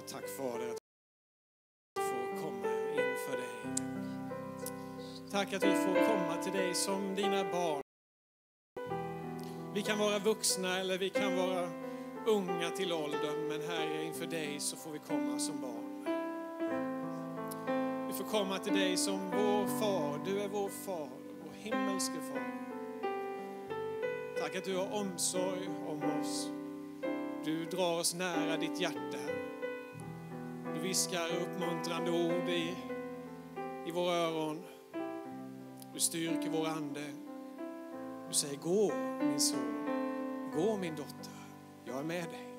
Tack Fader att vi får komma inför dig. Tack att vi får komma till dig som dina barn. Vi kan vara vuxna eller vi kan vara unga till åldern, men Herre, inför dig så får vi komma som barn. Vi får komma till dig som vår far. Du är vår far, vår himmelske far. Tack att du har omsorg om oss. Du drar oss nära ditt hjärta. Du viskar uppmuntrande ord i våra öron. Du styrker vår ande. Du säger, gå min son, gå min dotter, jag är med dig.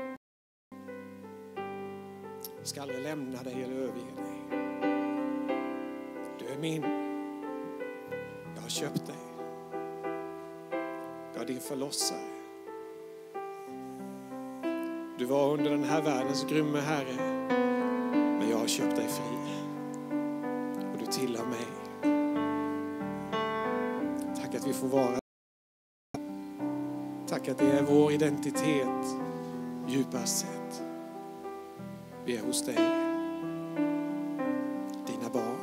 Jag ska aldrig lämna dig eller överge dig. Du är min. Jag har köpt dig. Jag är din förlossare. Du var under den här världens grymme herre, men jag har köpt dig fri. Och du tillhör mig. Tack att vi får vara. Tack att det är vår identitet djupast sett. Vi är hos dig. Dina barn.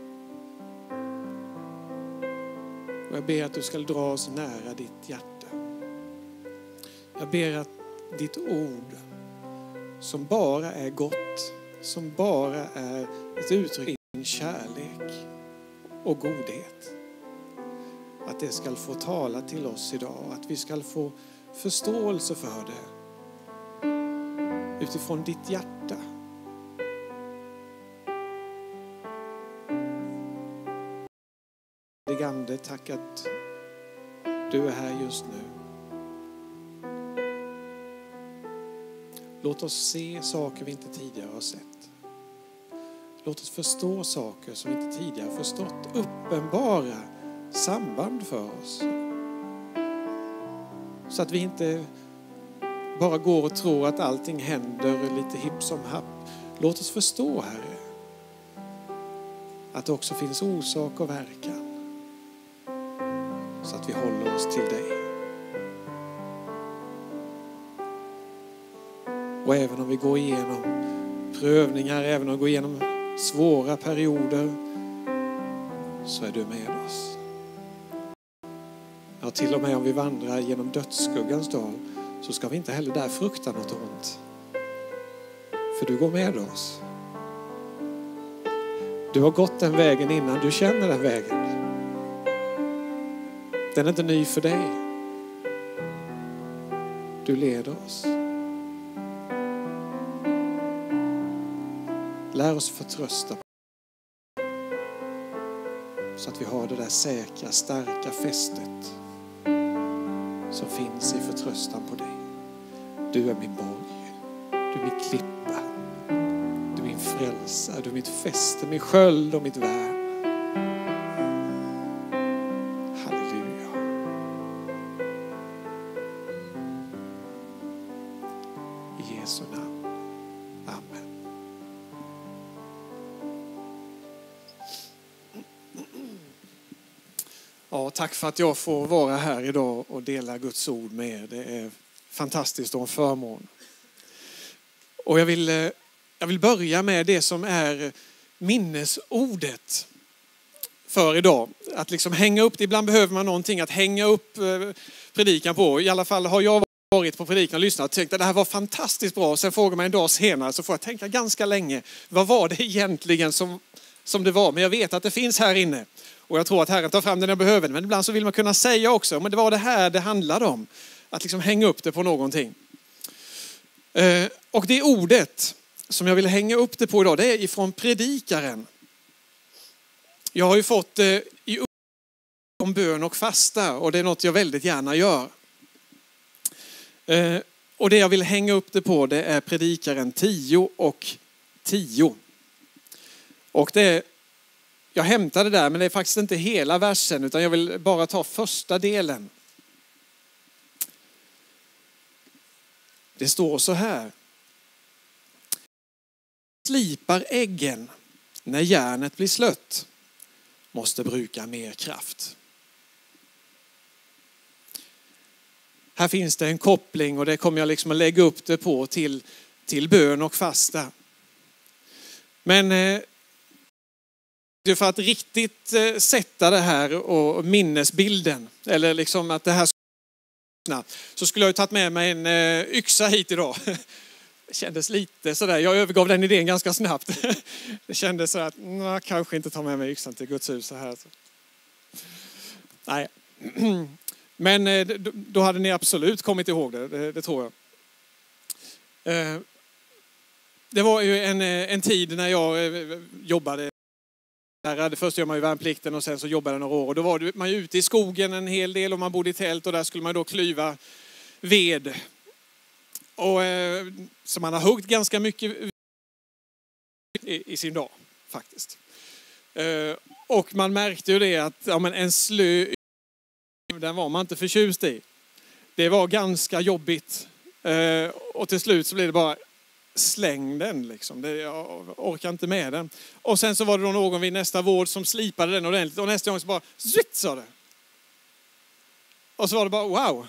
Och jag ber att du ska dra oss nära ditt hjärta. Jag ber att ditt ord som bara är gott, som bara är ett uttryck för din kärlek och godhet, att det ska få tala till oss idag, att vi ska få förståelse för det utifrån ditt hjärta. Ande, tack att du är här just nu. Låt oss se saker vi inte tidigare har sett. Låt oss förstå saker som vi inte tidigare har förstått. Uppenbara samband för oss. Så att vi inte bara går och tror att allting händer lite hipp som happ. Låt oss förstå, Herre, att det också finns orsak och verkan. Så att vi håller oss till dig. Och även om vi går igenom prövningar, även om vi går igenom svåra perioder, så är du med oss. Ja, till och med om vi vandrar genom dödsskuggans dal, så ska vi inte heller där frukta något ont. För du går med oss. Du har gått den vägen innan, du känner den vägen. Den är inte ny för dig. Du leder oss. Lär oss förtrösta på, så att vi har det där säkra, starka fästet som finns i förtröstan på dig. Du är min borg. Du är min klippa. Du är min frälsare. Du är mitt fäste, min sköld och mitt värn. Halleluja. I Jesu namn. Amen. Ja, tack för att jag får vara här idag och dela Guds ord med er. Det är fantastiskt och en förmån. Och jag vill börja med det som är minnesordet för idag. Att liksom hänga upp det. Ibland behöver man någonting att hänga upp predikan på. I alla fall har jag varit på predikan och lyssnat och tänkt att det här var fantastiskt bra. Sen frågar man en dag senare, så får jag tänka ganska länge. Vad var det egentligen som det var? Men jag vet att det finns här inne. Och jag tror att Herren tar fram det när jag behöver. Men ibland så vill man kunna säga också, men det var det här det handlade om. Att liksom hänga upp det på någonting. Och det ordet som jag vill hänga upp det på idag, det är ifrån Predikaren. Jag har ju fått i om bön och fasta, och det är något jag väldigt gärna gör. Och det jag vill hänga upp det på, det är Predikaren 10 och 10. Och det är, jag hämtade där, men det är faktiskt inte hela versen, utan jag vill bara ta första delen. Det står så här. Slipar äggen när järnet blir slött, måste bruka mer kraft. Här finns det en koppling, och det kommer jag liksom att lägga upp det på till bön och fasta. Men för att riktigt sätta det här och minnesbilden, eller liksom att det här så skulle jag ju tagit med mig en yxa hit idag. Det kändes lite sådär, jag övergav den idén ganska snabbt. Det kändes så att kanske inte ta med mig yxan till Guds hus så här. Nej, men då hade ni absolut kommit ihåg det tror jag. Det var ju en tid när jag jobbade. Först gör man ju värnplikten och sen så jobbade jag några år. Och då var man ju ute i skogen en hel del och man bodde i tält och där skulle man då klyva ved. Och så man har huggt ganska mycket i sin dag faktiskt. Och man märkte ju det att en slö, den var man inte förtjust i. Det var ganska jobbigt. Och till slut så blev det bara släng den liksom. Jag orkar inte med den. Och sen så var det då någon vid nästa vård som slipade den ordentligt. Och nästa gång så bara zwitt sa det. Och så var det bara wow.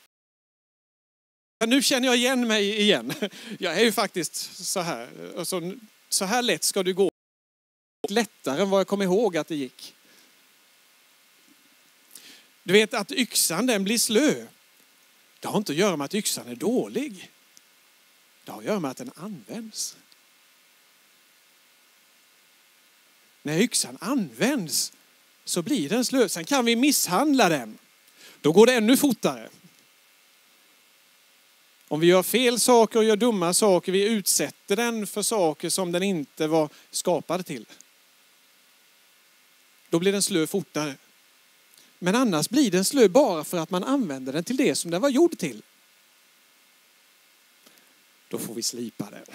Nu känner jag igen mig igen. Jag är ju faktiskt så här. Och så här lätt ska du gå. Lättare än vad jag kommer ihåg att det gick. Du vet att yxan den blir slö. Det har inte att göra med att yxan är dålig. Det har att göra med att den används. När yxan används så blir den slö. Sen kan vi misshandla den. Då går det ännu fortare. Om vi gör fel saker och gör dumma saker, vi utsätter den för saker som den inte var skapad till. Då blir den slö fortare. Men annars blir den slö bara för att man använder den till det som den var gjord till. Då får vi slipa den.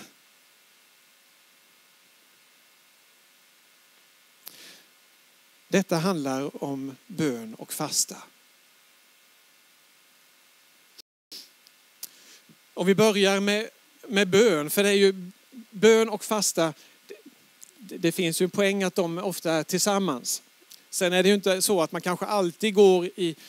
Detta handlar om bön och fasta. Om vi börjar med bön, för det är ju bön och fasta, det finns ju en poäng att de ofta är tillsammans. Sen är det ju inte så att man kanske alltid går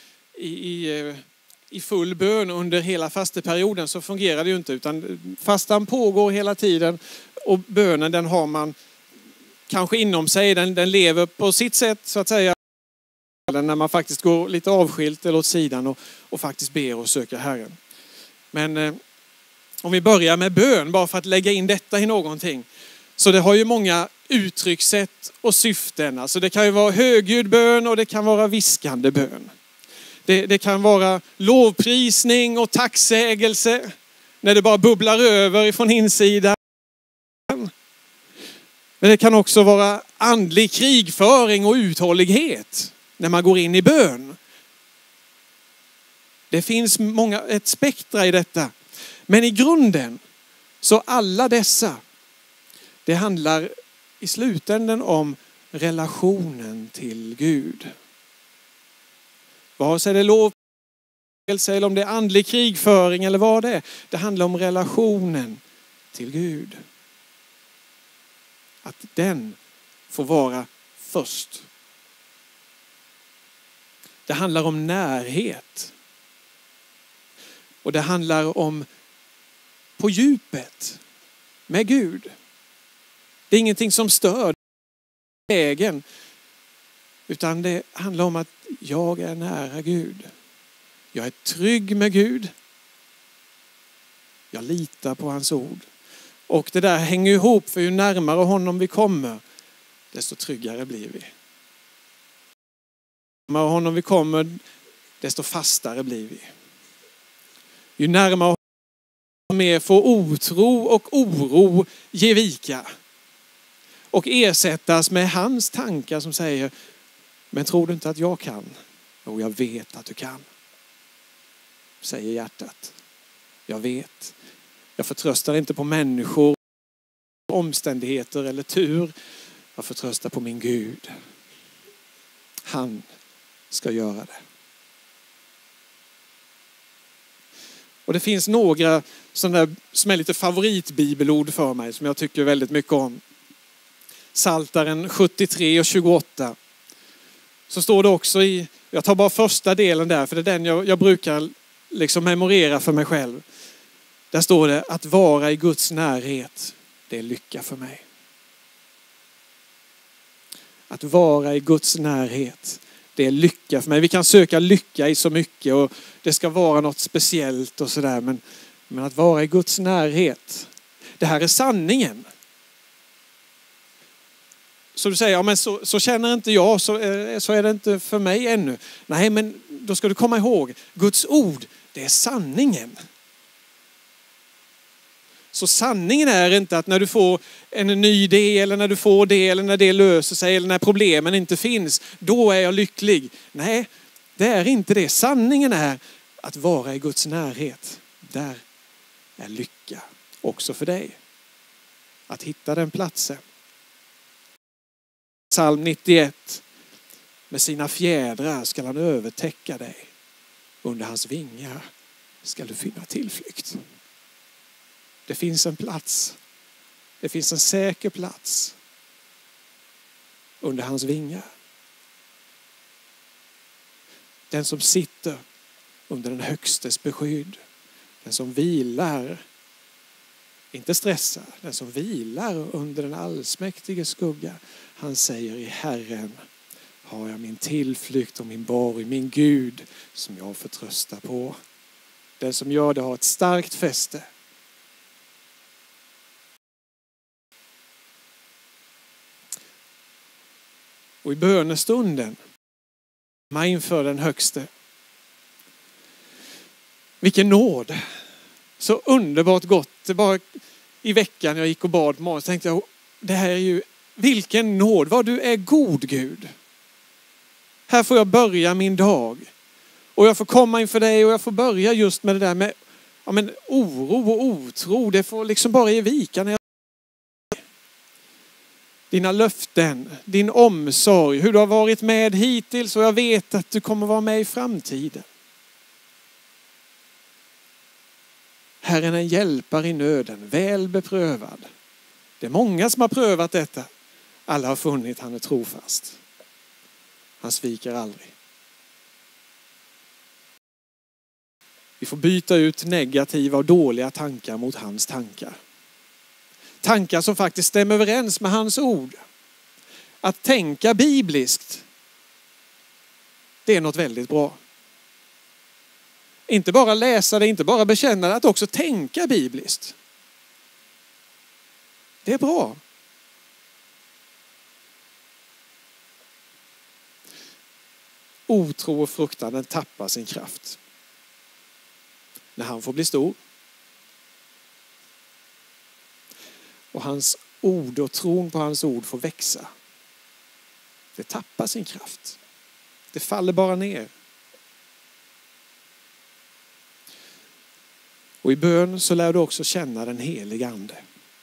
i full bön under hela fasteperioden, så fungerar det ju inte, utan fastan pågår hela tiden och bönen den har man kanske inom sig, den lever på sitt sätt så att säga, när man faktiskt går lite avskilt eller åt sidan och faktiskt ber och söker Herren. Men om vi börjar med bön, bara för att lägga in detta i någonting, så det har ju många uttryckssätt och syften. Alltså det kan ju vara högljudd bön och det kan vara viskande bön. Det kan vara lovprisning och tacksägelse när det bara bubblar över ifrån insidan. Men det kan också vara andlig krigföring och uthållighet när man går in i bön. Det finns ett spektra i detta. Men i grunden så alla dessa, det handlar i slutändan om relationen till Gud. Vare sig det är lovprisning eller om det är andlig krigföring eller vad det är. Det handlar om relationen till Gud. Att den får vara först. Det handlar om närhet. Och det handlar om på djupet med Gud. Det är ingenting som stör vägen. Utan det handlar om att jag är nära Gud. Jag är trygg med Gud. Jag litar på hans ord. Och det där hänger ihop, för ju närmare honom vi kommer, desto tryggare blir vi. Ju närmare honom vi kommer, desto fastare blir vi. Ju närmare honom mer får otro och oro ge vika. Och ersättas med hans tankar som säger, men tror du inte att jag kan? Jo, jag vet att du kan. Säger hjärtat. Jag vet. Jag förtröstar inte på människor, omständigheter eller tur. Jag förtröstar på min Gud. Han ska göra det. Och det finns några sådana som är lite favoritbibelord för mig som jag tycker väldigt mycket om. Psaltaren 73 och 28. Så står det också i, jag tar bara första delen där, för det är den jag brukar liksom memorera för mig själv. Där står det att vara i Guds närhet, det är lycka för mig. Att vara i Guds närhet, det är lycka för mig. Vi kan söka lycka i så mycket och det ska vara något speciellt och sådär. Men att vara i Guds närhet, det här är sanningen. Så du säger, ja men så känner inte jag, så är det inte för mig ännu. Nej, men då ska du komma ihåg, Guds ord, det är sanningen. Så sanningen är inte att när du får en ny idé eller när du får det eller när det löser sig eller när problemen inte finns, då är jag lycklig. Nej, det är inte det. Sanningen är att vara i Guds närhet. Där är lycka också för dig. Att hitta den platsen. Psalm 91. Med sina fjädrar ska han övertäcka dig. Under hans vingar ska du finna tillflykt. Det finns en plats. Det finns en säker plats. Under hans vingar. Den som sitter under den högstes beskydd. Den som vilar. Inte stressar. Den som vilar under den allsmäktige skugga. Han säger, i Herren har jag min tillflykt och min borg, min Gud som jag förtröstar på. Den som gör det har ett starkt fäste. Och i bönestunden, man inför den högste. Vilken nåd. Så underbart gott. Det bara i veckan jag gick och bad på morgonen så tänkte jag, det här är ju, vilken nåd. Vad du är god, Gud. Här får jag börja min dag. Och jag får komma inför dig och jag får börja just med det där med oro och otro. Det får liksom bara ge vika när jag... Dina löften, din omsorg, hur du har varit med hittills och jag vet att du kommer vara med i framtiden. Herren är en hjälpare i nöden, väl beprövad. Det är många som har prövat detta. Alla har funnit han är trofast. Han sviker aldrig. Vi får byta ut negativa och dåliga tankar mot hans tankar. Tankar som faktiskt stämmer överens med hans ord. Att tänka bibliskt, det är något väldigt bra. Inte bara läsa det, inte bara bekänna det, att också tänka bibliskt. Det är bra. Otro och fruktan, den tappar sin kraft. När han får bli stor. Och hans ord och tron på hans ord får växa. Det tappar sin kraft. Det faller bara ner. Och i bön så lär du också känna den heliga ande.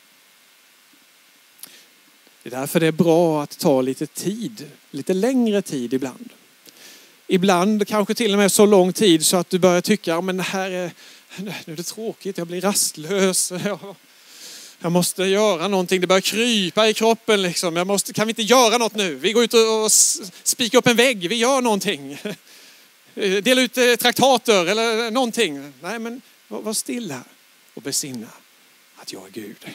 Det är därför det är bra att ta lite tid, lite längre tid ibland. Ibland kanske till och med så lång tid så att du börjar tycka, men nu är det tråkigt, jag blir rastlös. Jag måste göra någonting, det börjar krypa i kroppen liksom. Kan vi inte göra något nu? Vi går ut och spikar upp en vägg, vi gör någonting. Dela ut traktater eller någonting. Nej, men var stilla och besinna att jag är Gud.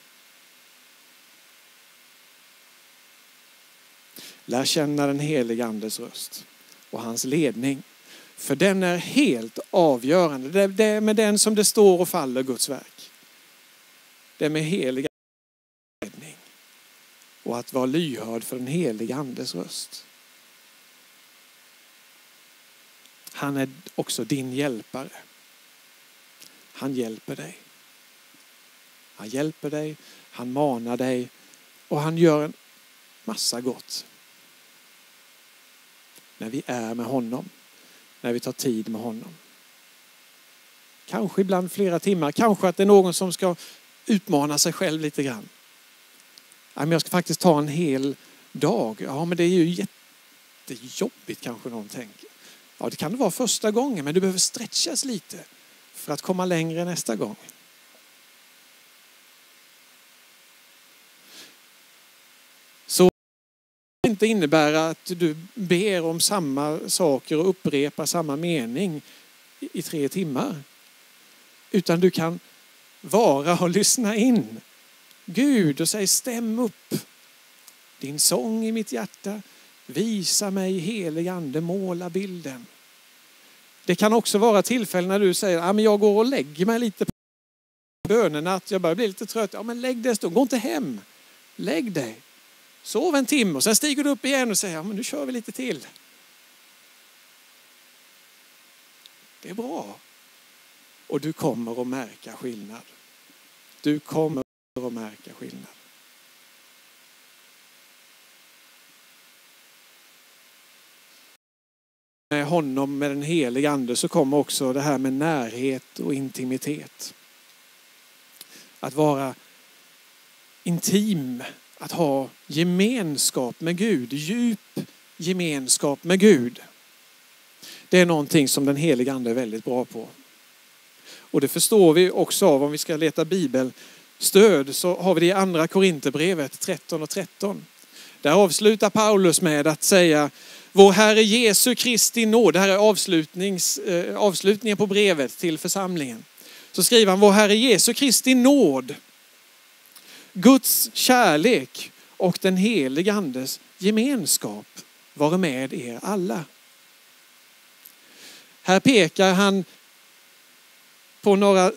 Lär känna den heliga andes röst och hans ledning. För den är helt avgörande. Det är med den som det står och faller Guds verk. Det är med heliga ledning. Och att vara lyhörd för den heliga andes röst. Han är också din hjälpare. Han hjälper dig. Han hjälper dig. Han manar dig. Och han gör en massa gott. När vi är med honom. När vi tar tid med honom. Kanske ibland flera timmar. Kanske att det är någon som ska utmana sig själv lite grann. Men jag ska faktiskt ta en hel dag. Ja, men det är ju jättejobbigt kanske någon tänker. Ja, det kan det vara första gången. Men du behöver stretchas lite. För att komma längre nästa gång. Så det inte innebära att du ber om samma saker och upprepar samma mening i 3 timmar. Utan du kan vara och lyssna in Gud och säga stäm upp. din sång i mitt hjärta. Visa mig, helig ande, måla bilden. Det kan också vara tillfällen när du säger, men jag går och lägger mig lite på bönenatt. Jag börjar bli lite trött. Ja, men lägg dig en stund. Gå inte hem. Lägg dig. Sov en timme och sen stiger du upp igen och säger, men nu kör vi lite till. Det är bra. Och du kommer att märka skillnad. Du kommer att märka skillnad. Med honom, med den heliga ande, så kommer också det här med närhet och intimitet. Att vara intim, att ha gemenskap med Gud, djup gemenskap med Gud. Det är någonting som den heliga ande är väldigt bra på. Och det förstår vi också av, om vi ska leta bibelstöd, så har vi det i andra Korinthierbrevet 13:13. Där avslutar Paulus med att säga, vår Herre Jesu Kristi nåd. Det här är avslutningen på brevet till församlingen. Så skriver han, vår Herre Jesu Kristi nåd, Guds kärlek och den heliga andes gemenskap vara med er alla. Här pekar han på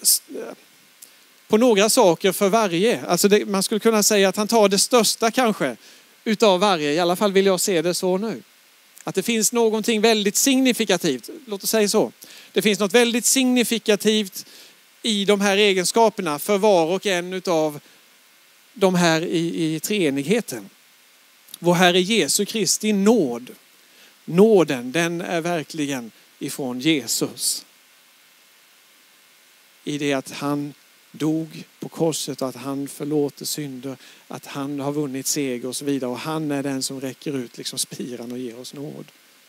några saker för varje. Alltså man skulle kunna säga att han tar det största kanske utav varje. I alla fall vill jag se det så nu. Att det finns någonting väldigt signifikativt. Låt oss säga så. Det finns något väldigt signifikativt i de här egenskaperna för var och en utav de här i treenigheten. Vår Herre Jesu Kristi nåd. Nåden, den är verkligen ifrån Jesus. I det att han dog på korset och att han förlåter synder, att han har vunnit seger och så vidare. Och han är den som räcker ut liksom spiran och ger oss nåd.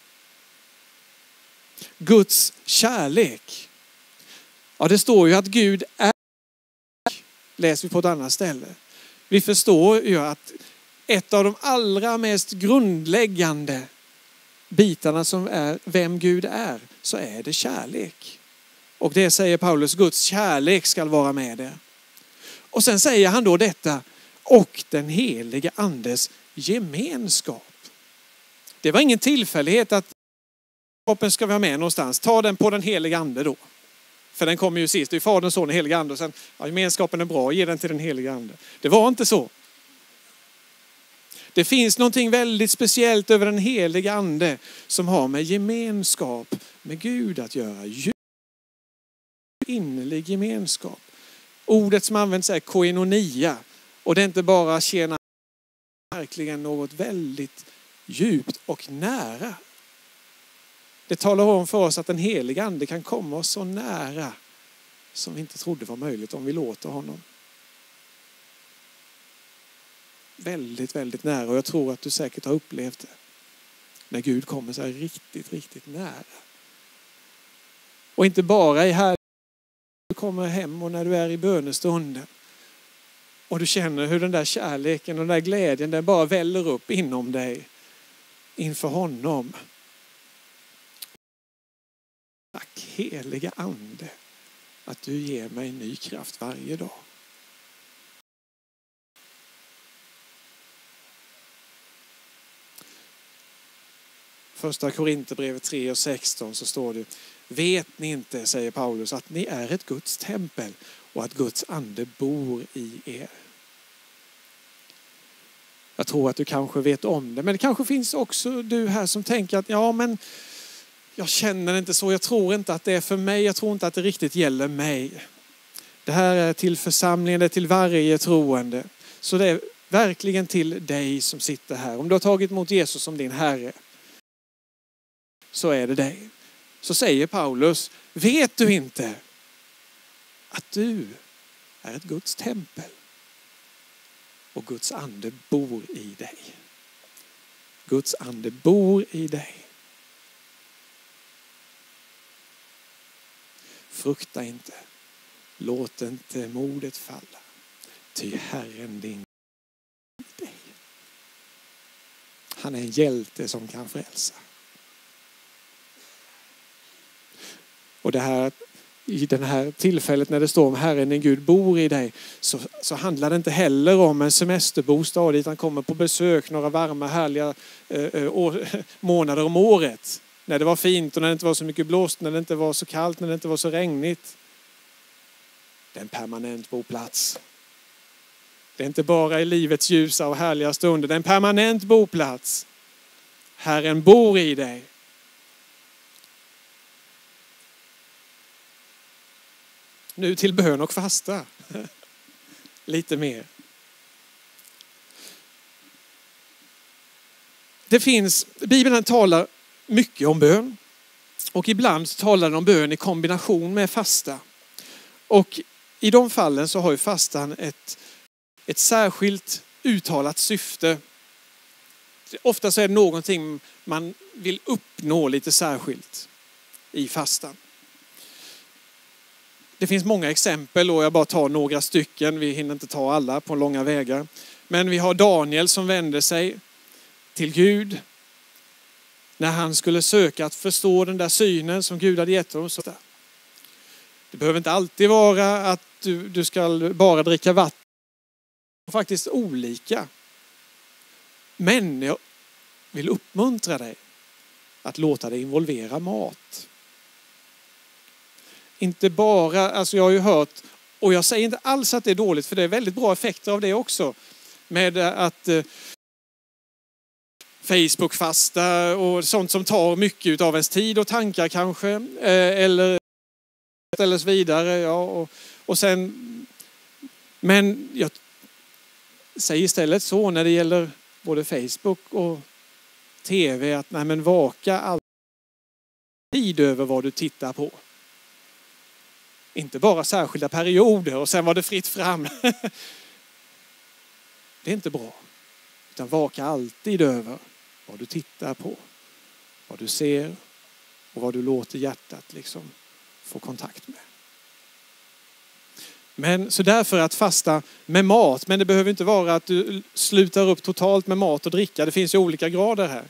Guds kärlek. Ja, det står ju att Gud är, läser vi på ett annat ställe. Vi förstår ju att ett av de allra mest grundläggande bitarna som är vem Gud är, så är det kärlek. Och det säger Paulus, Guds kärlek ska vara med er. Och sen säger han då detta, och den heliga andes gemenskap. Det var ingen tillfällighet att kroppen ska vara med någonstans. Ta den på den heliga ande då. För den kommer ju sist. Det är Fadern, Son och heliga ande. Och sen, gemenskapen är bra, ge den till den heliga ande. Det var inte så. Det finns någonting väldigt speciellt över den heliga ande som har med gemenskap med Gud att göra. Innerlig gemenskap. Ordet som används är koinonia. Och det är inte bara tjäna, verkligen något väldigt djupt och nära. Det talar om för oss att den heliga ande kan komma oss så nära som vi inte trodde var möjligt om vi låter honom. Väldigt, väldigt nära. Och jag tror att du säkert har upplevt det. När Gud kommer så här riktigt, riktigt nära. Och inte bara i här. Du kommer hem och när du är i bönestunden. Och du känner hur den där kärleken och den där glädjen, den bara väller upp inom dig. Inför honom. Tack heliga ande. Att du ger mig ny kraft varje dag. Första Korinthierbrevet 3:16 så står det: vet ni inte, säger Paulus, att ni är ett Guds tempel och att Guds ande bor i er. Jag tror att du kanske vet om det, men det kanske finns också du här som tänker att ja, men jag känner inte så, jag tror inte att det är för mig, jag tror inte att det riktigt gäller mig. Det här är till församlingen, det är till varje troende. Så det är verkligen till dig som sitter här. Om du har tagit emot Jesus som din Herre, så är det dig. Så säger Paulus, vet du inte att du är ett Guds tempel och Guds ande bor i dig. Guds ande bor i dig. Frukta inte. Låt inte modet falla. Ty Herren din dig. Han är en hjälte som kan frälsa. Och det här i det här tillfället när det står om Herren din Gud bor i dig, så handlar det inte heller om en semesterbostad dit han kommer på besök några varma härliga månader om året. När det var fint och när det inte var så mycket blåst, när det inte var så kallt, när det inte var så regnigt. Det är en permanent boplats. Det är inte bara i livets ljusa och härliga stunder. Det är en permanent boplats. Herren bor i dig. Nu till bön och fasta. Lite mer. Bibeln talar mycket om bön. Och ibland talar den om bön i kombination med fasta. Och i de fallen så har ju fastan ett särskilt uttalat syfte. Ofta så är det någonting man vill uppnå lite särskilt i fastan. Det finns många exempel och jag bara tar några stycken. Vi hinner inte ta alla på långa vägar. Men vi har Daniel som vänder sig till Gud när han skulle söka att förstå den där synen som Gud hade gett honom. Det behöver inte alltid vara att du ska bara dricka vatten. Faktiskt olika. Men jag vill uppmuntra dig att låta dig involvera mat. Inte bara, alltså jag har ju hört, och jag säger inte alls att det är dåligt, för det är väldigt bra effekter av det också. Med att Facebook-fasta och sånt som tar mycket av ens tid och tankar kanske. Eller så vidare. Ja, och sen, men jag säger istället så när det gäller både Facebook och tv att nej, men vaka alltid över vad du tittar på. Inte bara särskilda perioder och sen var det fritt fram. Det är inte bra. Utan vaka alltid över vad du tittar på. Vad du ser och vad du låter hjärtat liksom få kontakt med. Men så därför att fasta med mat. Men det behöver inte vara att du slutar upp totalt med mat och dricka. Det finns ju olika grader här.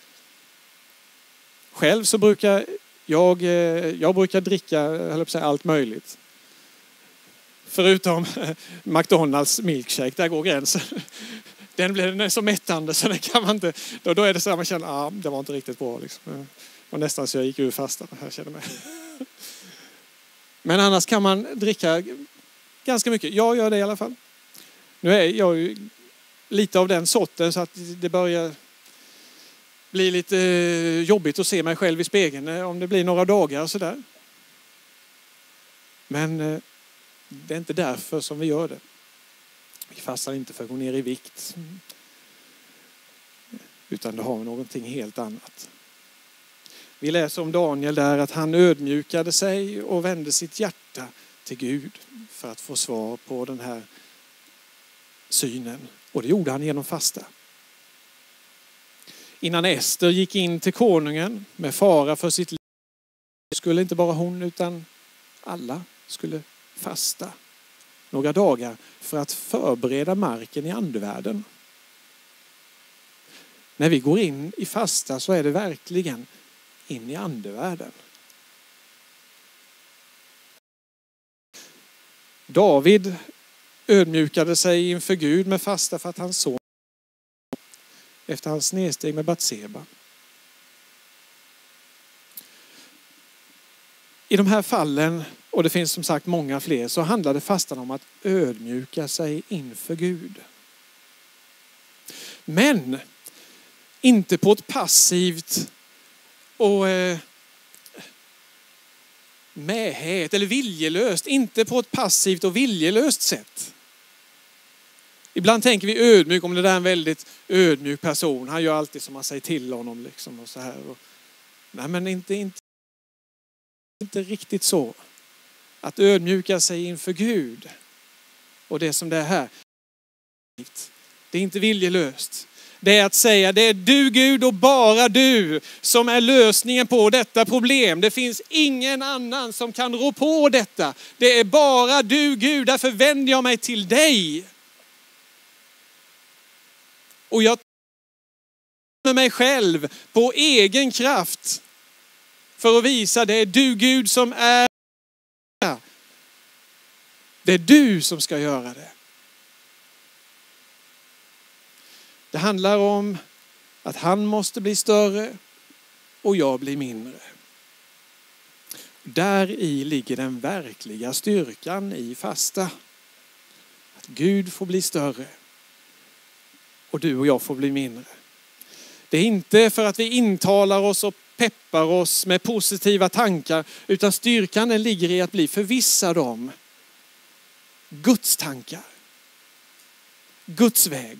Själv så brukar jag brukar dricka allt möjligt. Förutom McDonalds milkshake, där går gränsen. Den är så mättande så det kan man inte. Då är det så att man känner det var inte riktigt bra. Liksom. Och nästan så jag gick ur fastan. Här känner mig. Men annars kan man dricka ganska mycket. Jag gör det i alla fall. Nu är jag ju lite av den sorten så att det börjar bli lite jobbigt att se mig själv i spegeln om det blir några dagar och sådär. Men det är inte därför som vi gör det. Vi fastar inte för att gå ner i vikt. Utan det har någonting helt annat. Vi läser om Daniel där att han ödmjukade sig och vände sitt hjärta till Gud för att få svar på den här synen. Och det gjorde han genom fasta. Innan Ester gick in till konungen med fara för sitt liv skulle inte bara hon utan alla skulle fasta några dagar för att förbereda marken i andevärlden. När vi går in i fasta så är det verkligen in i andevärlden. David ödmjukade sig inför Gud med fasta för att han såg efter hans snedsteg med Batseba. I de här fallen, och det finns som sagt många fler, så handlar det fastan om att ödmjuka sig inför Gud. Men inte på ett passivt och mähät eller viljelöst. Inte på ett passivt och viljelöst sätt. Ibland tänker vi ödmjuk om det där är en väldigt ödmjuk person. Han gör alltid som man säger till honom. Liksom och så här. Nej, men inte riktigt så. Att ödmjuka sig inför Gud. Och det som det är här. Det är inte viljelöst. Det är att säga, det är du Gud och bara du som är lösningen på detta problem. Det finns ingen annan som kan rå på detta. Det är bara du Gud, därför vänder jag mig till dig. Och jag med mig själv på egen kraft för att visa det är du Gud som är Det är du som ska göra det. Det handlar om att han måste bli större och jag blir mindre. Där i ligger den verkliga styrkan i fasta. Att Gud får bli större och du och jag får bli mindre. Det är inte för att vi intalar oss och peppar oss med positiva tankar, utan styrkan den ligger i att bli förvissad om Guds tankar. Guds väg.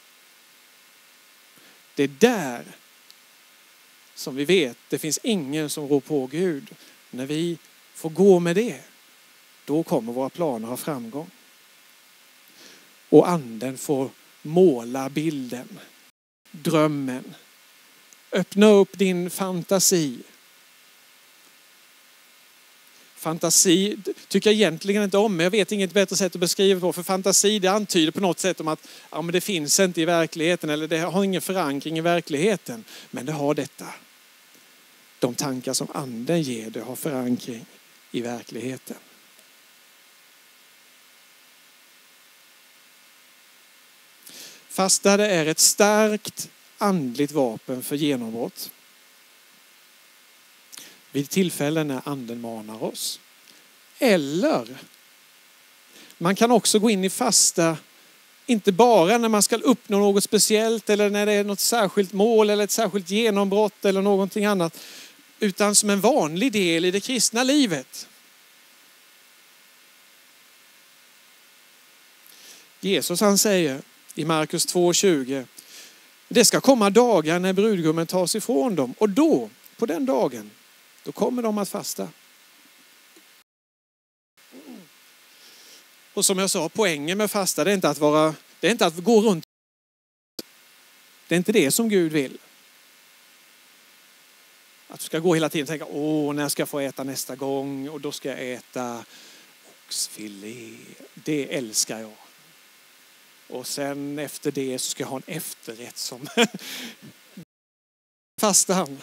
Det är där som vi vet, det finns ingen som rår på Gud. När vi får gå med det, då kommer våra planer ha framgång. Och anden får måla bilden, drömmen. Öppna upp din fantasi. Fantasi tycker jag egentligen inte om, men jag vet inget bättre sätt att beskriva på. För fantasi, det antyder på något sätt om att men det finns inte i verkligheten, eller det har ingen förankring i verkligheten. Men det har detta. De tankar som anden ger, det har förankring i verkligheten. Fasta, det är ett starkt andligt vapen för genombrott. Vid tillfällen när anden manar oss. Eller man kan också gå in i fasta, inte bara när man ska uppnå något speciellt eller när det är något särskilt mål eller ett särskilt genombrott eller någonting annat, utan som en vanlig del i det kristna livet. Jesus han säger i Markus 2:20, det ska komma dagar när brudgummen tas ifrån dem, och då, på den dagen, då kommer de att fasta. Och som jag sa, poängen med fasta, det är inte att gå runt. Det är inte det som Gud vill. Att du ska gå hela tiden och tänka, när ska jag få äta nästa gång? Och då ska jag äta oxfilé. Det älskar jag. Och sen efter det så ska jag ha en efterrätt som fastan.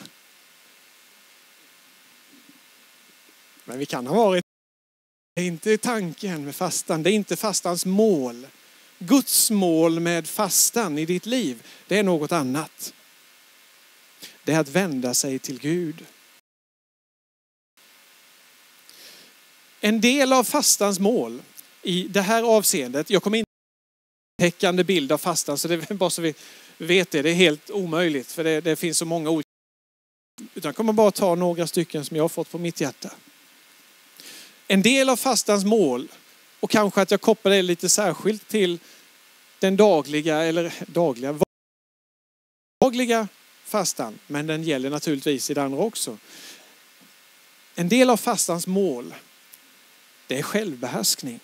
Men vi kan ha varit. Det är inte tanken med fastan. Det är inte fastans mål. Guds mål med fastan i ditt liv, det är något annat. Det är att vända sig till Gud. En del av fastans mål i det här avseendet, jag kommer inte täckande bild av fastan, så det är bara så vi vet det är helt omöjligt, för det finns så många olika. Utan jag kommer bara ta några stycken som jag har fått på mitt hjärta. En del av fastans mål, och kanske att jag kopplar det lite särskilt till den dagliga fastan, men den gäller naturligtvis i det andra också. En del av fastans mål, det är självbehärskning.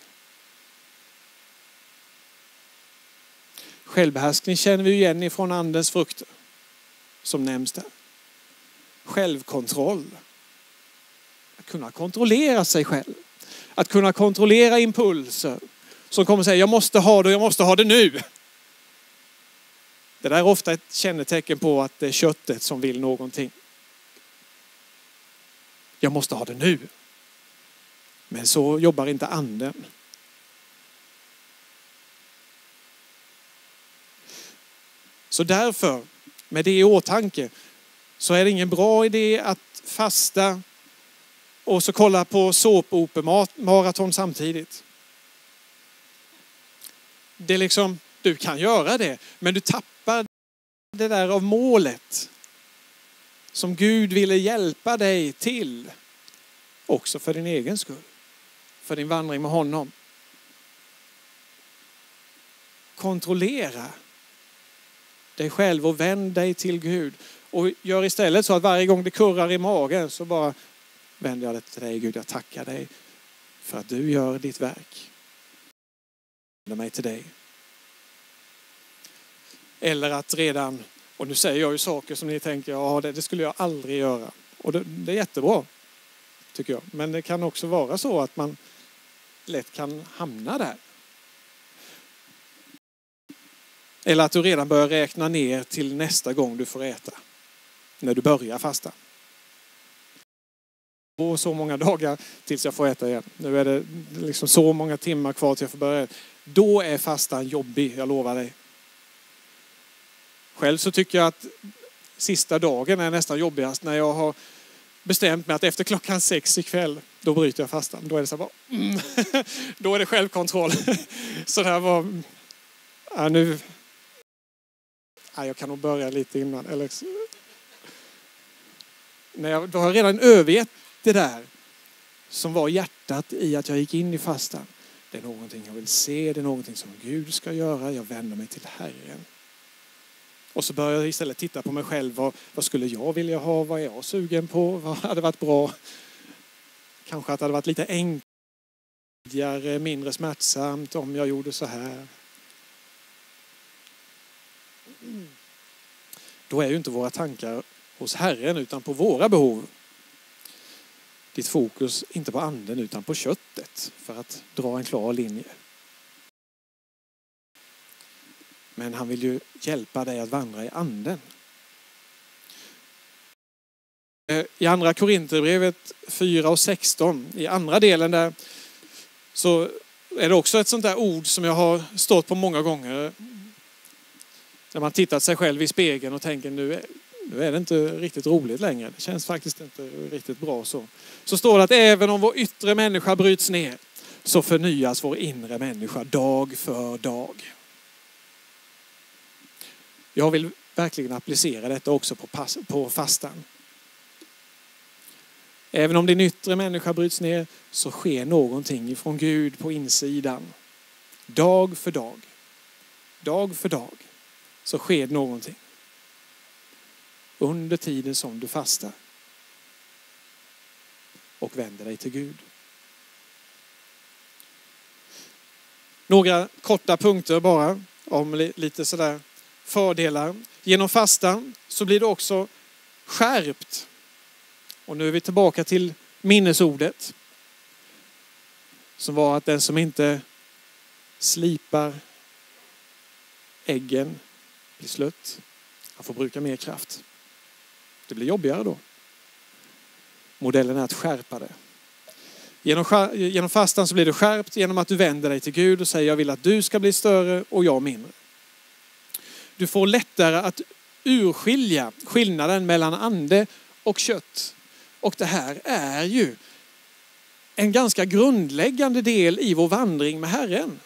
Självbehärskning känner vi igen ifrån andens frukter som nämns där. Självkontroll. Att kunna kontrollera sig själv. Att kunna kontrollera impulser som kommer säga, jag måste ha det och jag måste ha det nu. Det där är ofta ett kännetecken på att det är köttet som vill någonting. Jag måste ha det nu. Men så jobbar inte anden. Så därför, med det i åtanke, så är det ingen bra idé att fasta och så kolla på såpopermaraton samtidigt. Det är liksom, du kan göra det, men du tappar det där av målet som Gud ville hjälpa dig till, också för din egen skull, för din vandring med honom. Kontrollera dig själv och vänd dig till Gud. Och gör istället så att varje gång det kurrar i magen så bara vänder jag det till dig, Gud. Jag tackar dig för att du gör ditt verk. Jag vänder mig till dig. Eller att redan, och nu säger jag ju saker som ni tänker, det skulle jag aldrig göra. Och det är jättebra, tycker jag. Men det kan också vara så att man lätt kan hamna där. Eller att du redan börjar räkna ner till nästa gång du får äta. När du börjar fasta. och så många dagar tills jag får äta igen. Nu är det liksom så många timmar kvar till jag får börja. Då är fastan jobbig, jag lovar dig. Själv så tycker jag att sista dagen är nästan jobbigast när jag har bestämt mig att efter 6:00 ikväll, då bryter jag fastan. Då är det så här bara, då är det självkontroll. Så det här var, nu, jag kan nog börja lite innan. Eller, då har jag redan övergett det där som var hjärtat i att jag gick in i fastan. Det är någonting jag vill se, det är någonting som Gud ska göra. Jag vänder mig till Herren. Och så börjar jag istället titta på mig själv. Vad skulle jag vilja ha? Vad är jag sugen på? Vad hade varit bra? Kanske att det hade varit lite enklare, mindre smärtsamt om jag gjorde så här. Då är ju inte våra tankar hos Herren utan på våra behov. Ditt fokus inte på anden utan på köttet, för att dra en klar linje. Men han vill ju hjälpa dig att vandra i anden. I andra Korinthierbrevet 4:16, i andra delen där, så är det också ett sånt där ord som jag har stått på många gånger. När man tittat sig själv i spegeln och tänker nu är det inte riktigt roligt längre. Det känns faktiskt inte riktigt bra så. Så står det att även om vår yttre människa bryts ner så förnyas vår inre människa dag för dag. Jag vill verkligen applicera detta också på fastan. Även om din yttre människa bryts ner så sker någonting ifrån Gud på insidan. Dag för dag. Dag för dag så sker någonting. Under tiden som du fastar. Och vänder dig till Gud. Några korta punkter bara om lite sådär fördelar. Genom fastan så blir du också skärpt. Och nu är vi tillbaka till minnesordet. Som var att den som inte slipar äggen blir slött. Han får bruka mer kraft. Det blir jobbigare då. Modellen är att skärpa det. Genom fastan så blir du skärpt genom att du vänder dig till Gud och säger jag vill att du ska bli större och jag mindre. Du får lättare att urskilja skillnaden mellan ande och kött. Och det här är ju en ganska grundläggande del i vår vandring med Herren.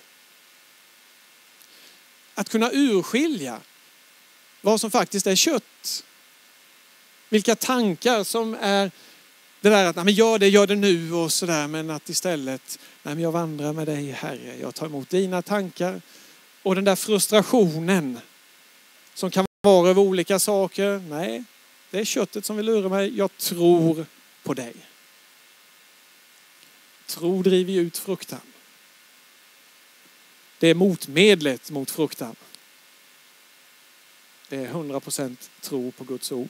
Att kunna urskilja vad som faktiskt är kött. Vilka tankar som är det där att men gör det nu och sådär. Men att istället, men jag vandrar med dig Herre. Jag tar emot dina tankar. Och den där frustrationen som kan vara över olika saker. Nej, det är köttet som vill lura mig. Jag tror på dig. Tro driver ut fruktan. Det är motmedlet mot fruktan. Det är 100% tro på Guds ord.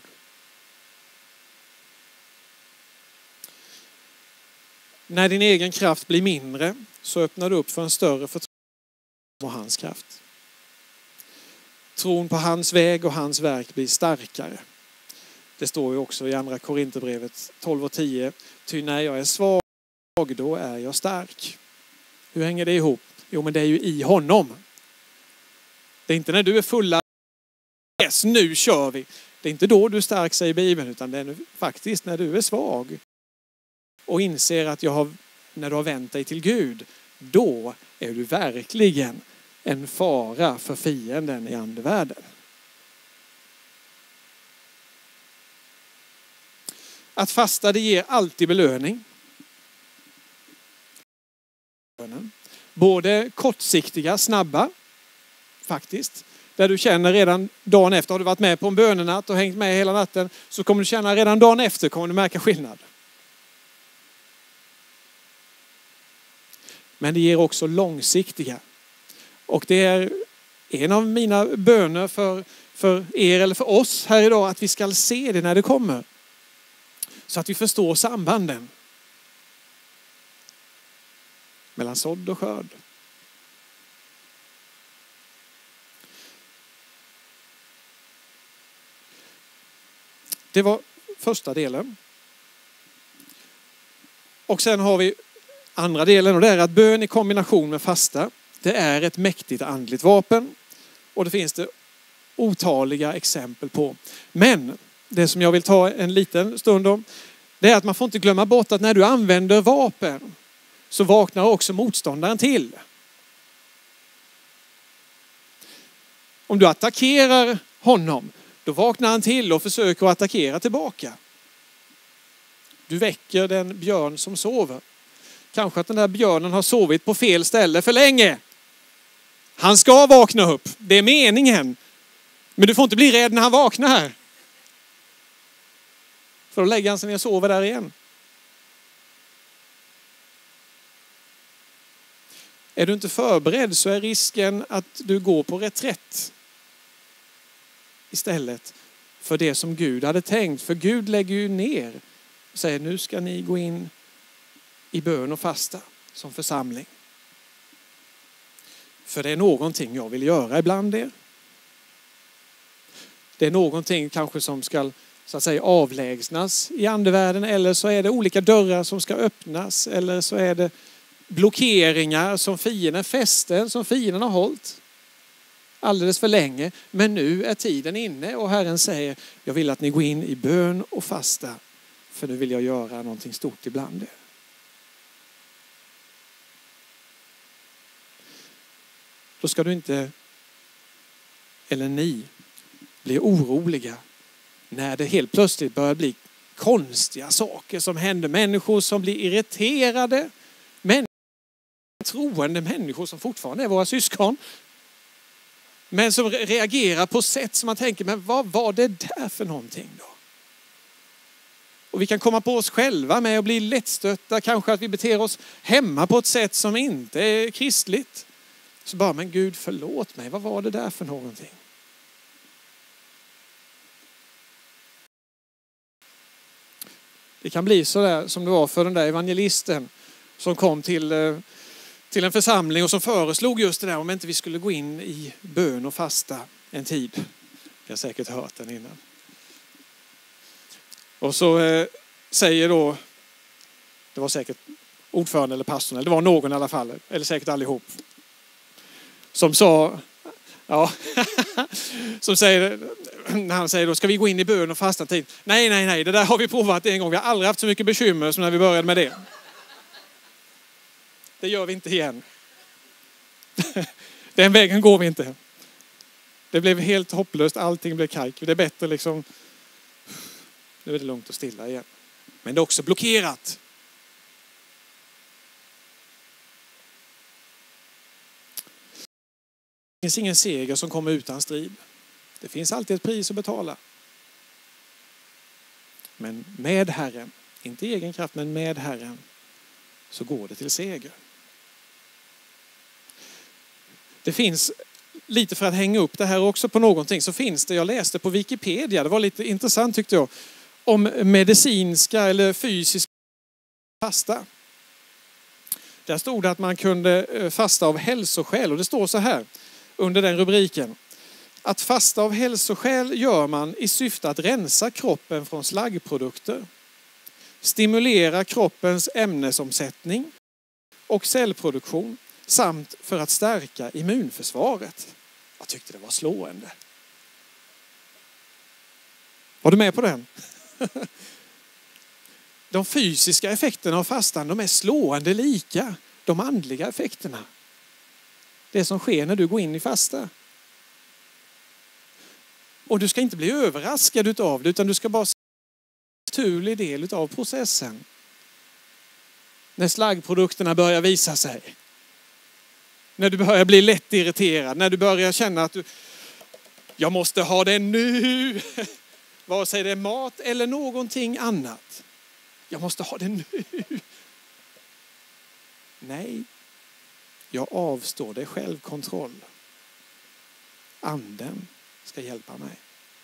När din egen kraft blir mindre så öppnar du upp för en större förtroende på hans kraft. Tron på hans väg och hans verk blir starkare. Det står ju också i andra Korinthierbrevet 12:10. Ty när jag är svag då är jag stark. Hur hänger det ihop? Jo, men det är ju i honom. Det är inte när du är fulla. Yes, nu kör vi. Det är inte då du är stark, säger Bibeln, utan det är faktiskt när du är svag. Och inser att när du har vänt dig till Gud, då är du verkligen en fara för fienden i andevärlden. Att fasta, det ger alltid belöning. Både kortsiktiga, snabba, faktiskt. Där du känner redan dagen efter, har du varit med på en bönenatt och hängt med hela natten, så kommer du känna redan dagen efter, kommer du märka skillnad. Men det ger också långsiktiga. Och det är en av mina böner för er eller för oss här idag, att vi ska se det när det kommer. Så att vi förstår sambanden mellan sådd och skörd. Det var första delen. Och sen har vi andra delen, och det är att bön i kombination med fasta, det är ett mäktigt andligt vapen. Och det finns det otaliga exempel på. Men det som jag vill ta en liten stund om, det är att man får inte glömma bort att när du använder vapen så vaknar också motståndaren till. Om du attackerar honom, då vaknar han till och försöker att attackera tillbaka. Du väcker den björn som sover. Kanske att den där björnen har sovit på fel ställe för länge. Han ska vakna upp, det är meningen. Men du får inte bli rädd när han vaknar. För då lägger han sig ner och sover där igen. Är du inte förberedd så är risken att du går på reträtt istället för det som Gud hade tänkt. För Gud lägger ju ner och säger nu ska ni gå in i bön och fasta som församling. För det är någonting jag vill göra ibland er. Det är någonting kanske som ska så att säga avlägsnas i andevärlden, eller så är det olika dörrar som ska öppnas, eller så är det blockeringar som fienden fästen, som fienden har hållit alldeles för länge. Men nu är tiden inne och Herren säger jag vill att ni går in i bön och fasta, för nu vill jag göra någonting stort ibland er. Då ska du inte, eller ni, bli oroliga när det helt plötsligt börjar bli konstiga saker som händer. Människor som blir irriterade. Troende människor som fortfarande är våra syskon. Men som reagerar på sätt som man tänker, men vad var det där för någonting då? Och vi kan komma på oss själva med att bli lättstötta. Kanske att vi beter oss hemma på ett sätt som inte är kristligt. Så bara, men Gud förlåt mig, vad var det där för någonting? Det kan bli så där som det var för den där evangelisten som kom till en församling och som föreslog just det där om inte vi skulle gå in i bön och fasta en tid. Jag har säkert hört den innan. Och så säger då, det var säkert ordförande eller pastorn, eller det var någon i alla fall, eller säkert allihop, som sa, ja, som säger, när han säger då, ska vi gå in i bön och fasta tid? Nej, det där har vi provat en gång. Vi har aldrig haft så mycket bekymmer som när vi började med det. Det gör vi inte igen. Den vägen går vi inte. Det blev helt hopplöst, allting blev kajk. Det är bättre liksom, nu är det lugnt och stilla igen. Men det är också blockerat. Det finns ingen seger som kommer utan strid. Det finns alltid ett pris att betala. Men med Herren, inte i egen kraft, men med Herren, så går det till seger. Det finns, lite för att hänga upp det här också på någonting, så finns det, jag läste på Wikipedia, det var lite intressant tyckte jag, om medicinska eller fysiska fasta. Där stod det att man kunde fasta av hälsoskäl, och det står så här under den rubriken. Att fasta av hälsoskäl gör man i syfte att rensa kroppen från slaggprodukter, stimulera kroppens ämnesomsättning och cellproduktion samt för att stärka immunförsvaret. Jag tyckte det var slående. Var du med på den? De fysiska effekterna av fastan, de är slående lika de andliga effekterna. Det som sker när du går in i fasta. Och du ska inte bli överraskad av det, utan du ska bara se en naturlig del av processen. När slaggprodukterna börjar visa sig. När du börjar bli lätt irriterad. När du börjar känna att jag måste ha det nu. Vare sig det är mat eller någonting annat. Jag måste ha det nu. Nej. Jag avstår, det är självkontroll. Anden ska hjälpa mig.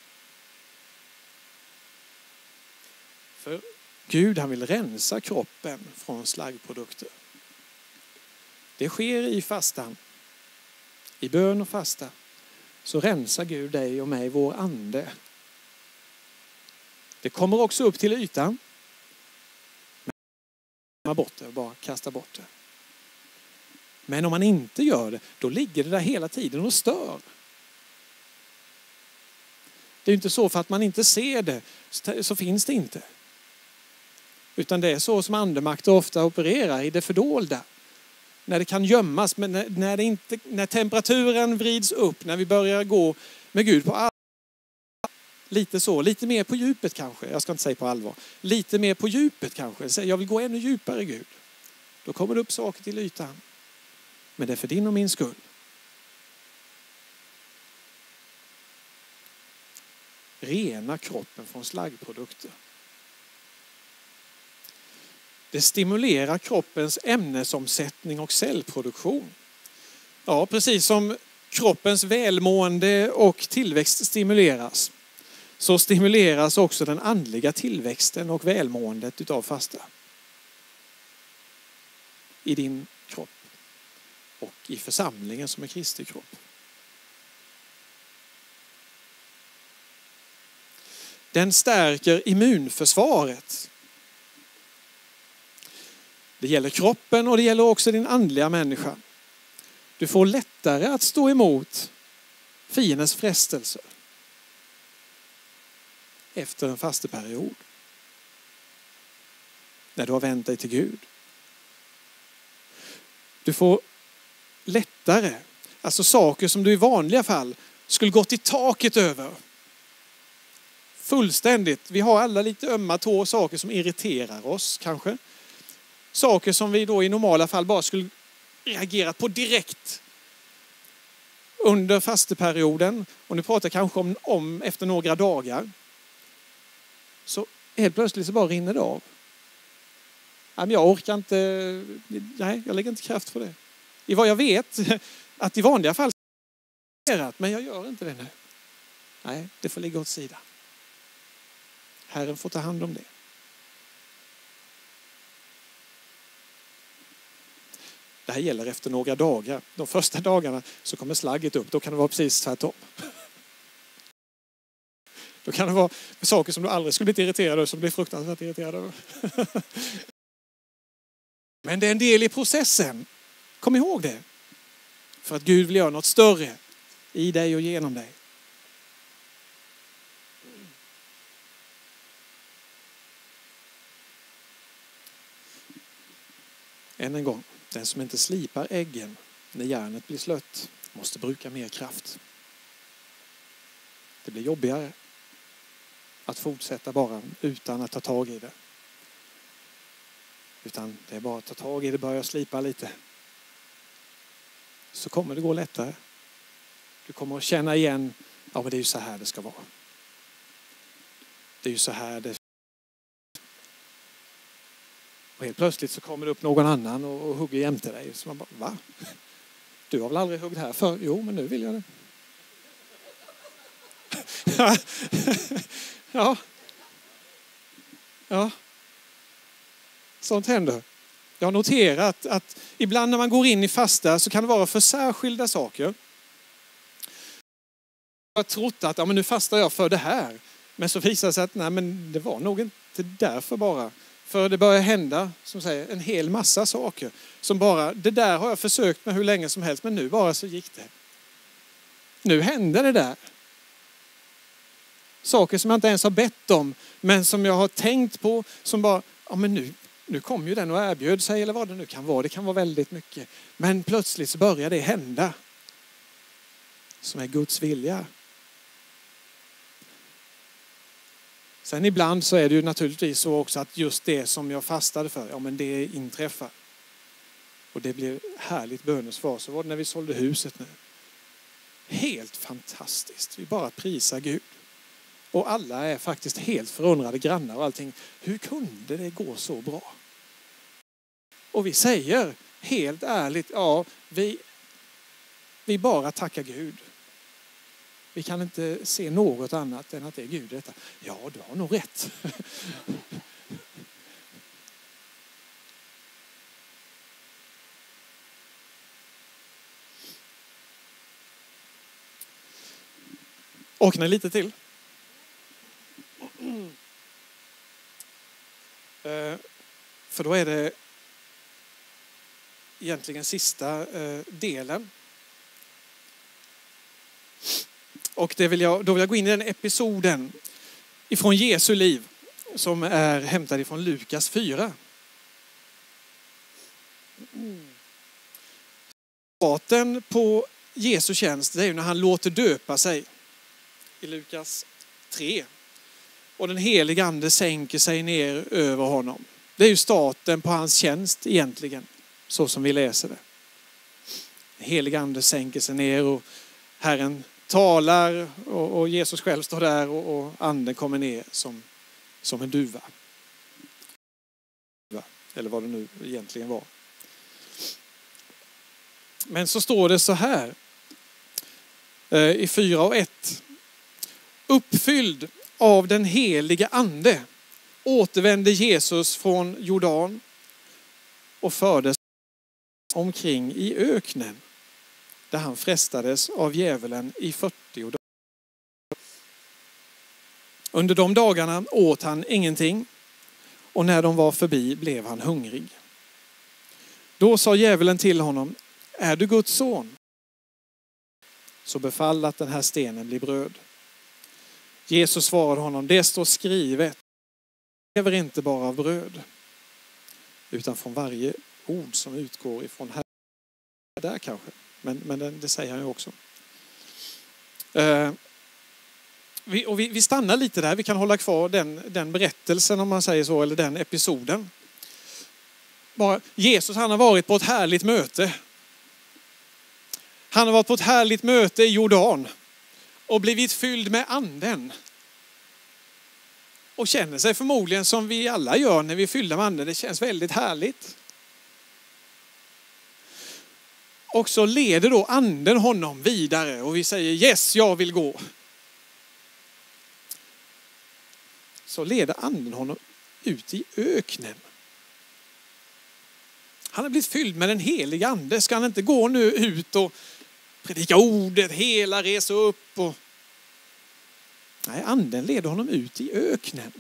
För Gud, han vill rensa kroppen från slaggprodukter. Det sker i fastan. I bön och fasta. Så rensar Gud dig och mig, vår ande. Det kommer också upp till ytan. bort det och bara kasta bort det. Men om man inte gör det, då ligger det där hela tiden och stör. Det är ju inte så för att man inte ser det så finns det inte. Utan det är så som andemakter ofta opererar i det fördolda. När det kan gömmas, men när temperaturen vrids upp, när vi börjar gå med Gud på allvar. Lite mer på djupet kanske. Jag ska inte säga på allvar. Lite mer på djupet kanske. Jag vill gå ännu djupare, Gud. Då kommer det upp saker till ytan. Men det är för din och min skull. Rena kroppen från slaggprodukter. Det stimulerar kroppens ämnesomsättning och cellproduktion. Ja, precis som kroppens välmående och tillväxt stimuleras, så stimuleras också den andliga tillväxten och välmåendet utav fasta. I din kropp och i församlingen som är Kristi kropp. Den stärker immunförsvaret. Det gäller kroppen och det gäller också din andliga människa. Du får lättare att stå emot fiendens frestelser efter en fasteperiod. När du har vänt dig till Gud. Du får lättare, alltså saker som du i vanliga fall skulle gått i taket över. Fullständigt. Vi har alla lite ömma tår, saker som irriterar oss kanske. Saker som vi då i normala fall bara skulle reagera på direkt under fasteperioden. Och nu pratar jag kanske om efter några dagar. Så helt plötsligt så bara rinner det av. Men jag orkar inte, nej, jag lägger inte kraft på det. I vad jag vet att i vanliga fall men jag gör inte det nu. Nej, det får ligga åt sidan. Herren får ta hand om det. Det här gäller efter några dagar. De första dagarna så kommer slagget upp. Då kan det vara precis tvärtom. Då kan det vara saker som du aldrig skulle bli irriterad över som blir fruktansvärt irriterad över. Men det är en del i processen. Kom ihåg det. För att Gud vill göra något större i dig och genom dig. Än en gång. Den som inte slipar äggen när järnet blir slött måste bruka mer kraft. Det blir jobbigare att fortsätta bara utan att ta tag i det. Utan det är bara att ta tag i det, börja slipa lite. Så kommer det gå lättare. Du kommer att känna igen, ja men det är ju så här det ska vara. Det är ju så här det. Och helt plötsligt så kommer det upp någon annan och hugger jämte dig. Så man bara, va? Du har väl aldrig huggit här för? Jo, men nu vill jag det. Ja. Ja. Sånt händer. Jag har noterat att ibland när man går in i fasta så kan det vara för särskilda saker. Jag har trott att men nu fastar jag för det här. Men så visar det sig att nej, men det var nog inte därför bara. För det börjar hända, som säger, en hel massa saker. Som bara, det där har jag försökt med hur länge som helst, men nu bara så gick det. Nu händer det där. Saker som jag inte ens har bett om, men som jag har tänkt på, som bara, ja men nu kom ju den och erbjöd sig, eller vad det nu kan vara. Det kan vara väldigt mycket. Men plötsligt så börjar det hända. Som är Guds vilja. Sen ibland så är det ju naturligtvis så också att just det som jag fastade för, ja men det inträffar. Och det blir härligt bönesvar. Så var det när vi sålde huset nu. Helt fantastiskt. Vi bara prisar Gud. Och alla är faktiskt helt förundrade, grannar och allting. Hur kunde det gå så bra? Och vi säger helt ärligt, ja vi bara tackar Gud. Vi kan inte se något annat än att det är Gud detta. Ja, du har nog rätt. Orknar lite till. För då är det egentligen sista delen. Och då vill jag gå in i den episoden ifrån Jesu liv som är hämtad ifrån Lukas 4. Starten på Jesu tjänst, det är ju när han låter döpa sig i Lukas 3. Och den heliga ande sänker sig ner över honom. Det är ju starten på hans tjänst egentligen, så som vi läser det. Den heliga ande sänker sig ner och Herren talar och Jesus själv står där och anden kommer ner som en duva. Eller vad det nu egentligen var. Men så står det så här i 4:1. Uppfylld av den heliga ande återvände Jesus från Jordan och fördes omkring i öknen där han frestades av djävulen i 40 dagar. Under de dagarna åt han ingenting och när de var förbi blev han hungrig. Då sa djävulen till honom: är du Guds son? Så befall att den här stenen blir bröd. Jesus svarade honom: det står skrivet, lever inte bara av bröd utan från varje ord som utgår ifrån Herren. Där kanske, men det säger han ju också. Vi stannar lite där, vi kan hålla kvar den berättelsen om man säger så, eller den episoden. Jesus, han har varit på ett härligt möte. Han har varit på ett härligt möte i Jordan och blivit fylld med anden. Och känner sig förmodligen som vi alla gör när vi är fyllda med anden. Det känns väldigt härligt. Och så leder då anden honom vidare och vi säger yes, jag vill gå. Så leder anden honom ut i öknen. Han har blivit fylld med den heliga ande. Ska han inte gå nu ut och predika ordet, hela resa upp och... Nej, anden leder honom ut i öknen.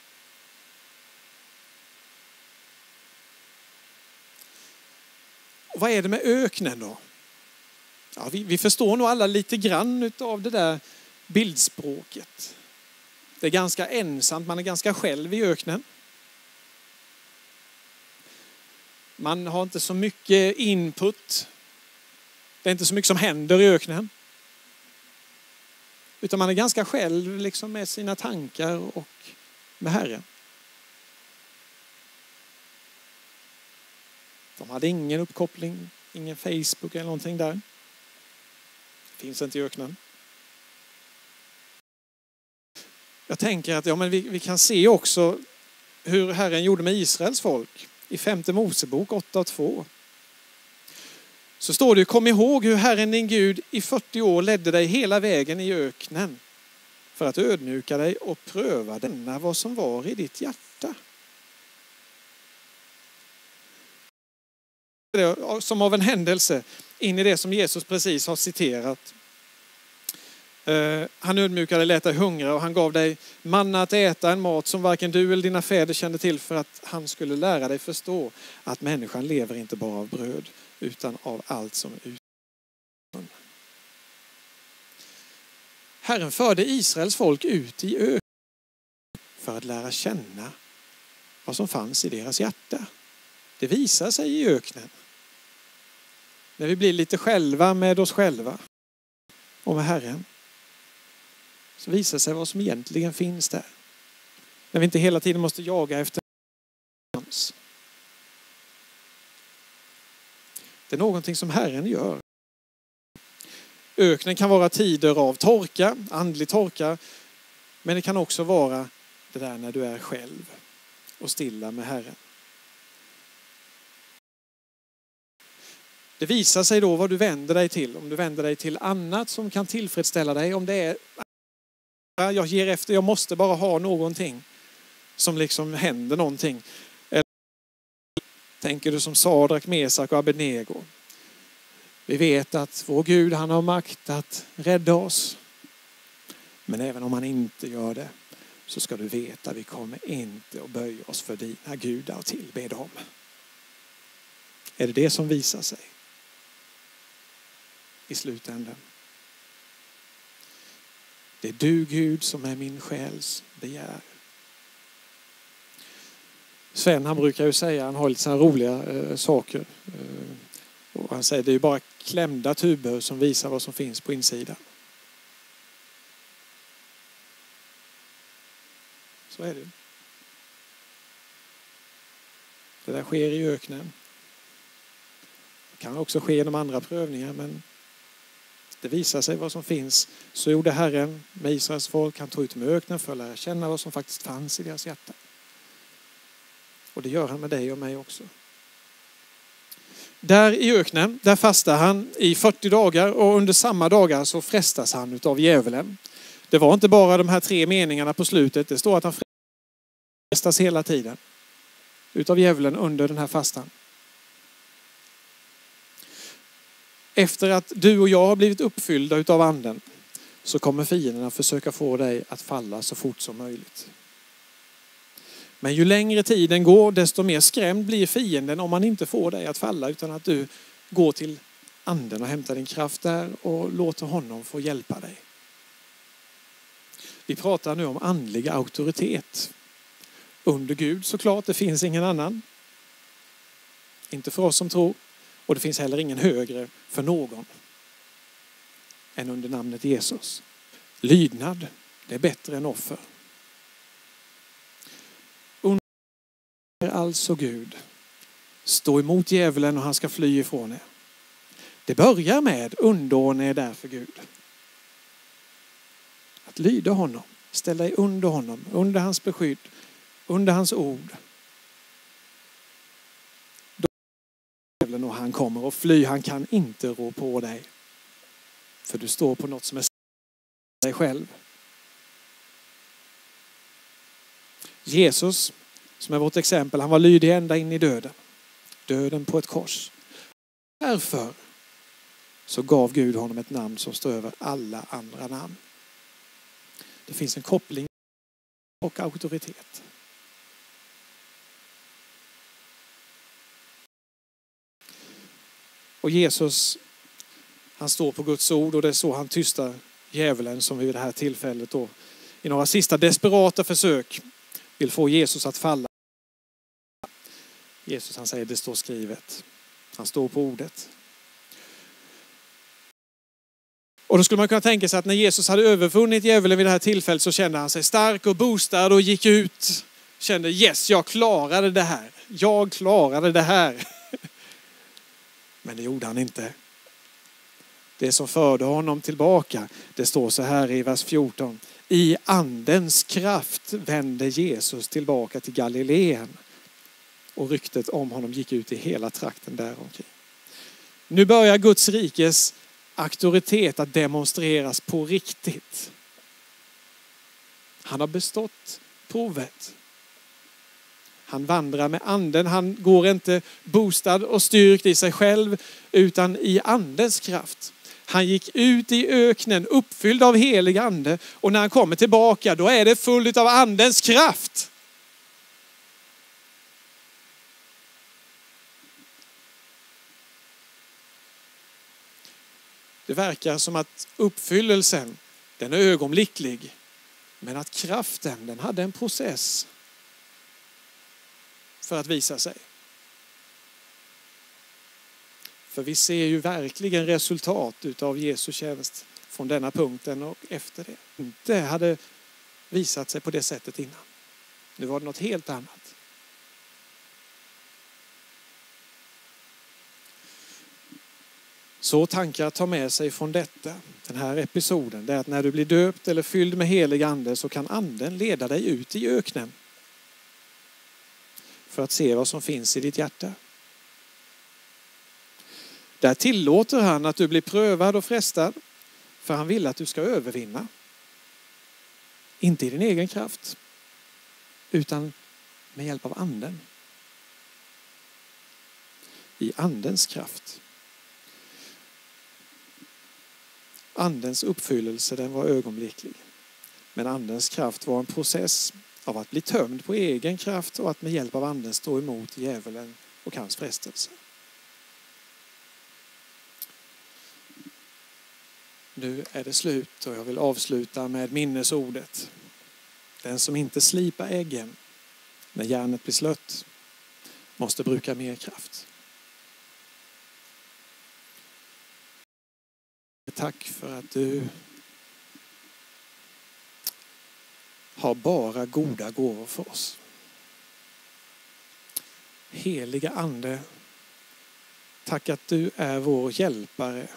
Och vad är det med öknen då? Ja, vi förstår nog alla lite grann av det där bildspråket. Det är ganska ensamt, man är ganska själv i öknen. Man har inte så mycket input. Det är inte så mycket som händer i öknen. Utan man är ganska själv liksom med sina tankar och med Herren. De hade ingen uppkoppling, ingen Facebook eller någonting där. Finns inte i öknen. Jag tänker att vi kan se också hur Herren gjorde med Israels folk. I 5:e Mosebok 8:2. Så står det: kom ihåg hur Herren din Gud i 40 år ledde dig hela vägen i öknen för att ödmjuka dig och pröva denna vad som var i ditt hjärta. Som av en händelse in i det som Jesus precis har citerat. Han ödmjukade, lät dig hungra och han gav dig manna att äta, en mat som varken du eller dina fäder kände till, för att han skulle lära dig förstå att människan lever inte bara av bröd utan av allt som är utifrån. Herren förde Israels folk ut i öknen för att lära känna vad som fanns i deras hjärta. Det visar sig i öknen. När vi blir lite själva med oss själva och med Herren, så visar sig vad som egentligen finns där. När vi inte hela tiden måste jaga efter hans. Det är någonting som Herren gör. Öknen kan vara tider av torka, andlig torka. Men det kan också vara det där när du är själv och stilla med Herren. Det visar sig då vad du vänder dig till. Om du vänder dig till annat som kan tillfredsställa dig. Om det är jag ger efter, jag måste bara ha någonting som liksom händer någonting. Eller tänker du som Sadrak, Mesak och Abednego. Vi vet att vår Gud, han har makt att rädda oss. Men även om han inte gör det, så ska du veta att vi kommer inte att böja oss för dina gudar och tillbe dem. är det som visar sig i slutändan. Det är du, Gud, som är min själs begär. Sven, han brukar ju säga, han har lite sådana roliga saker. Och han säger det är ju bara klämda tuber som visar vad som finns på insidan. Så är det. Det där sker i öknen. Det kan också ske genom andra prövningar, men det visar sig vad som finns. Så gjorde Herren med Israels folk. Han tog ut med öknen för att lära känna vad som faktiskt fanns i deras hjärta. Och det gör han med dig och mig också. Där i öknen, där fastar han i 40 dagar och under samma dagar så frestas han utav djävulen. Det var inte bara de här 3 meningarna på slutet. Det står att han frestas hela tiden utav djävulen under den här fastan. Efter att du och jag har blivit uppfyllda utav anden så kommer fienden försöka få dig att falla så fort som möjligt. Men ju längre tiden går, desto mer skrämd blir fienden om man inte får dig att falla, utan att du går till anden och hämtar din kraft där och låter honom få hjälpa dig. Vi pratar nu om andlig auktoritet. Under Gud såklart, det finns ingen annan. Inte för oss som tror. Och det finns heller ingen högre för någon än under namnet Jesus. Lydnad, det är bättre än offer. Alltså Gud, stå emot djävulen och han ska fly ifrån er. Det börjar med underordna er därför Gud. Att lyda honom, ställa dig under honom, under hans beskydd, under hans ord. Då djävulen och han kommer och fly, han kan inte rå på dig. För du står på något som är dig själv. Jesus, som är vårt exempel, han var lydig ända in i döden. Döden på ett kors. Därför så gav Gud honom ett namn som står över alla andra namn. Det finns en koppling och auktoritet. Och Jesus, han står på Guds ord och det är så han tystar djävulen som vid det här tillfället då i några sista desperata försök vill få Jesus att falla. Jesus han säger det står skrivet. Han står på ordet. Och då skulle man kunna tänka sig att när Jesus hade övervunnit djävulen vid det här tillfället så kände han sig stark och boostad och gick ut. Kände yes, jag klarade det här. Jag klarade det här. Men det gjorde han inte. Det som förde honom tillbaka, det står så här i vers 14. I andens kraft vände Jesus tillbaka till Galileen. Och ryktet om honom gick ut i hela trakten däromkring. Nu börjar Guds rikes auktoritet att demonstreras på riktigt. Han har bestått provet. Han vandrar med anden. Han går inte boostad och styrkt i sig själv utan i andens kraft. Han gick ut i öknen uppfylld av helig ande och när han kommer tillbaka då är det fullt av andens kraft. Det verkar som att uppfyllelsen, den är ögonblicklig. Men att kraften, den hade en process för att visa sig. För vi ser ju verkligen resultat utav Jesu tjänst från denna punkten och efter det. Inte hade visat sig på det sättet innan. Nu var det något helt annat. Så tankar att ta med sig från detta, den här episoden, det är att när du blir döpt eller fylld med helig ande så kan anden leda dig ut i öknen. För att se vad som finns i ditt hjärta. Där tillåter han att du blir prövad och frestad. För han vill att du ska övervinna. Inte i din egen kraft. Utan med hjälp av anden. I andens kraft. Andens uppfyllelse den var ögonblicklig. Men andens kraft var en process av att bli tömd på egen kraft och att med hjälp av anden stå emot djävulen och hans frestelse. Nu är det slut och jag vill avsluta med minnesordet. Den som inte slipar äggen när järnet blir slött måste bruka mer kraft. Tack för att du har bara goda gåvor för oss. Heliga Ande, tack att du är vår hjälpare.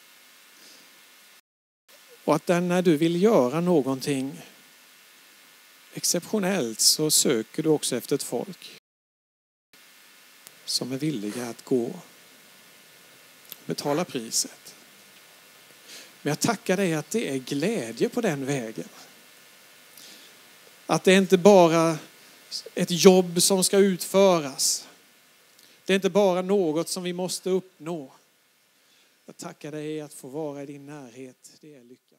Och att när du vill göra någonting exceptionellt så söker du också efter ett folk som är villiga att gå och betala priset. Men jag tackar dig att det är glädje på den vägen. Att det inte bara ett jobb som ska utföras. Det är inte bara något som vi måste uppnå. Jag tackar dig att få vara i din närhet. Det är lycka.